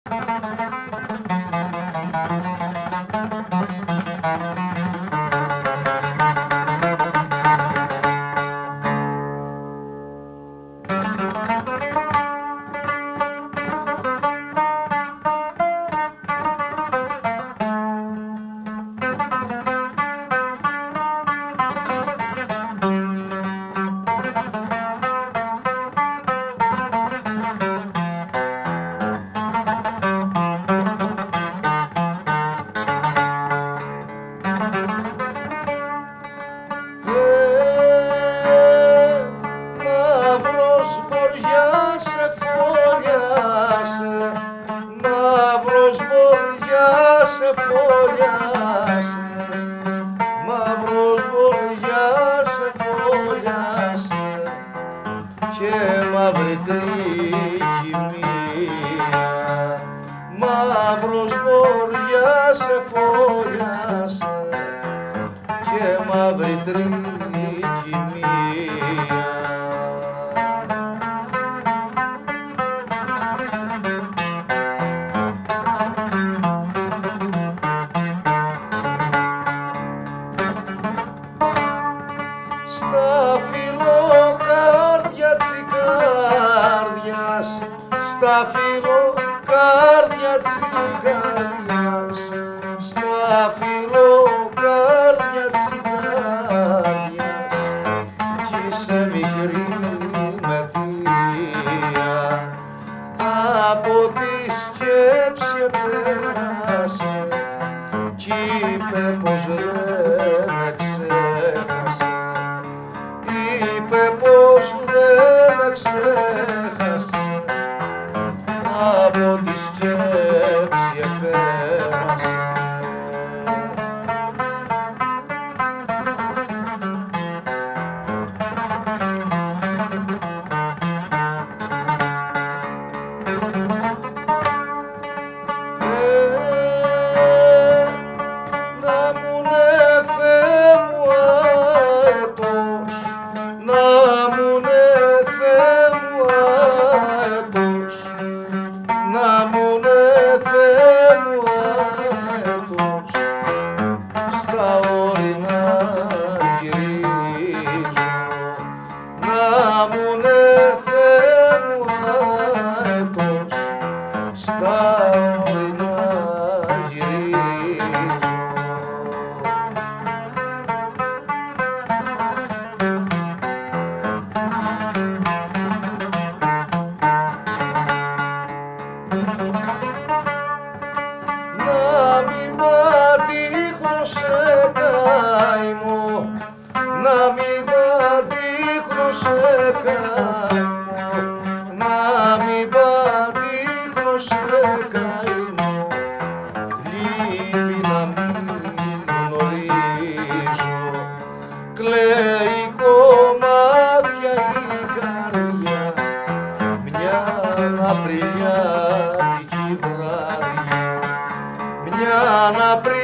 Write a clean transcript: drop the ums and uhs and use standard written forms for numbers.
Μαύρος βοριάς σε φωλιάσε και μαύρη τρικυμία. Μαύρος βοριάς σε φωλιάσε και μαύρη τρικυμία. Στα φιλοκάρδια τσικάρδιας, στα φιλοκάρδια τσικάρδιας, στα φιλοκάρδια τσικάρδιας κι είσαι μικρή μετία. Από τη σκέψη επέρασε κι είπε πως δεν με ξέχασε. Είπε πως δεν με ξέχασε, από τη σκέψη επέρασε. Να μου ναι Θεέ μου αετός, να μου ναι Θεέ μου αετός, να μου ναι Θεέ μου αετός, στα ορεινά γυρίζω. Να μου ναι Θεέ μου αετός, στα ορεινά γυρίζω. Να μην πατήχνω σε καημό, να μην πατήχνω σε καημό, να μην πατήχνω σε καημό. Λείπει να μην γνωρίζω, κλαίει κομμάτια η καρδιά, μια απριλιάτικη βράδια, μια απριλιάτικη